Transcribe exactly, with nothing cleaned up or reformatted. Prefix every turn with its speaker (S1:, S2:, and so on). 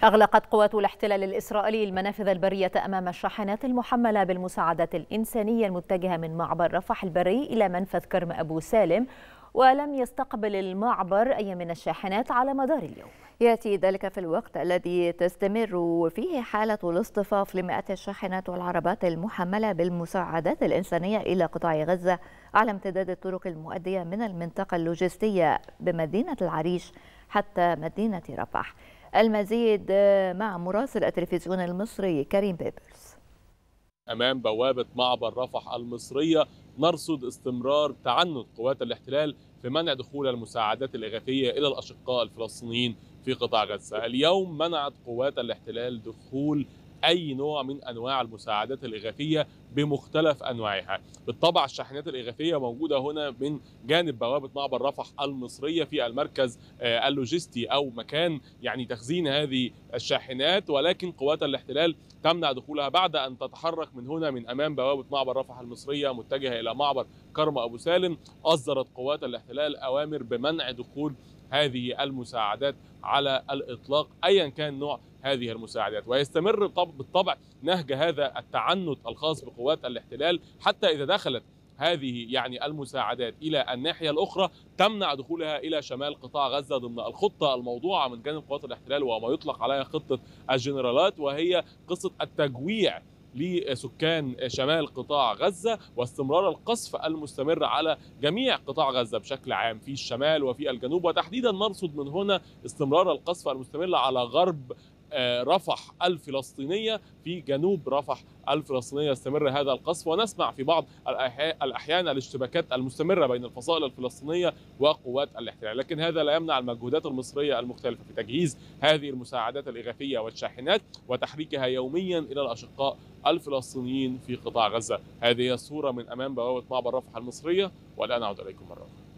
S1: أغلقت قوات الاحتلال الإسرائيلي المنافذ البرية أمام الشاحنات المحملة بالمساعدات الإنسانية المتجهة من معبر رفح البري إلى منفذ كرم أبو سالم، ولم يستقبل المعبر أي من الشاحنات على مدار اليوم.
S2: يأتي ذلك في الوقت الذي تستمر فيه حالة الاصطفاف لمئات الشاحنات والعربات المحملة بالمساعدات الإنسانية إلى قطاع غزة على امتداد الطرق المؤدية من المنطقة اللوجستية بمدينة العريش حتى مدينة رفح. المزيد مع مراسل التلفزيون المصري كريم بيبرس.
S3: أمام بوابة معبر رفح المصرية نرصد استمرار تعنت قوات الاحتلال في منع دخول المساعدات الإغاثية إلى الأشقاء الفلسطينيين في قطاع غزة. اليوم منعت قوات الاحتلال دخول أي نوع من أنواع المساعدات الإغاثية بمختلف أنواعها. بالطبع الشاحنات الإغاثية موجودة هنا من جانب بوابة معبر رفح المصرية في المركز اللوجستي أو مكان يعني تخزين هذه الشاحنات، ولكن قوات الاحتلال تمنع دخولها بعد أن تتحرك من هنا من أمام بوابة معبر رفح المصرية متجهة إلى معبر كرم أبو سالم. أصدرت قوات الاحتلال أوامر بمنع دخول هذه المساعدات على الإطلاق أيا كان نوع هذه المساعدات، ويستمر بالطبع نهج هذا التعنت الخاص بقوات الاحتلال حتى إذا دخلت هذه يعني المساعدات إلى الناحية الأخرى تمنع دخولها إلى شمال قطاع غزة ضمن الخطة الموضوعة من جانب قوات الاحتلال وما يطلق عليها خطة الجنرالات، وهي قصة التجويع لسكان شمال قطاع غزة واستمرار القصف المستمر على جميع قطاع غزة بشكل عام في الشمال وفي الجنوب، وتحديدا نرصد من هنا استمرار القصف المستمر على غرب رفح الفلسطينية. في جنوب رفح الفلسطينية يستمر هذا القصف، ونسمع في بعض الأحيان الاشتباكات المستمرة بين الفصائل الفلسطينية وقوات الاحتلال، لكن هذا لا يمنع المجهودات المصرية المختلفة في تجهيز هذه المساعدات الإغاثية والشاحنات وتحريكها يوميا إلى الأشقاء الفلسطينيين في قطاع غزة. هذه الصورة من أمام بوابة معبر رفح المصرية، والآن أعود إليكم مرة أخرى.